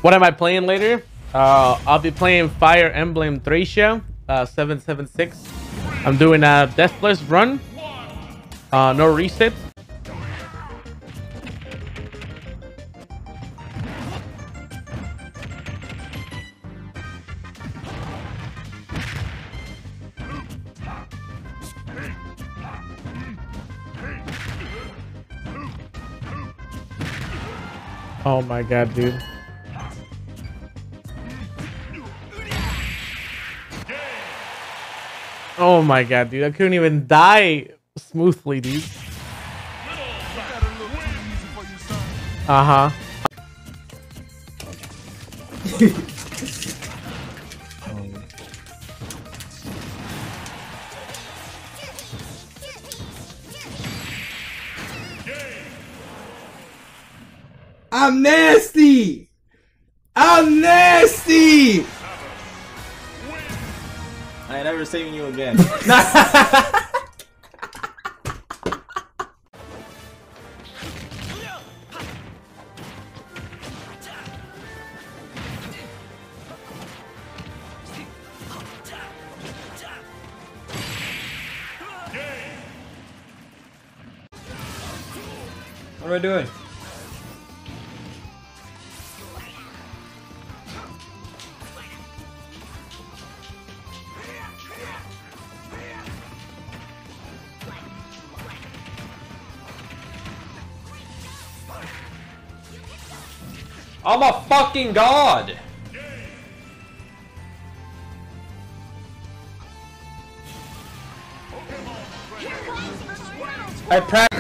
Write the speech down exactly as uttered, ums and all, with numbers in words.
What am I playing later? Uh, I'll be playing Fire Emblem Thracia, uh, seven seven six. I'm doing a Deathless run. Uh, no reset. Oh my god, dude. Oh my god, dude. I couldn't even die smoothly, dude. Uh-huh. I'm nasty! I'm nasty! I ain't never saving you again. What am I doing? I'm a fucking god! I practice.